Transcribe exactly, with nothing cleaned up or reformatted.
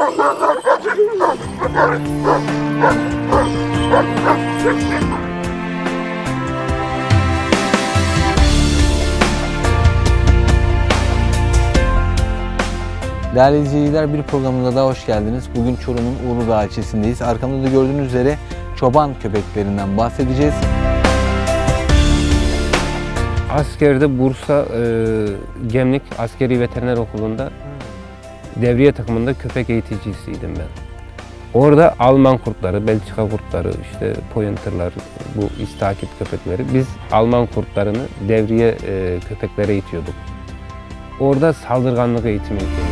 Değerli izleyiciler, bir programımıza daha hoş geldiniz. Bugün Çorum'un Uludağ ilçesindeyiz. Arkamda da gördüğünüz üzere çoban köpeklerinden bahsedeceğiz. Askerde Bursa e, Gemlik Askeri Veteriner Okulu'nda devriye takımında köpek eğiticisiydim ben. Orada Alman kurtları, Belçika kurtları, işte pointerlar, bu iz takip köpekleri. Biz Alman kurtlarını devriye e, köpeklere eğitiyorduk. Orada saldırganlık eğitimi yapıyorduk.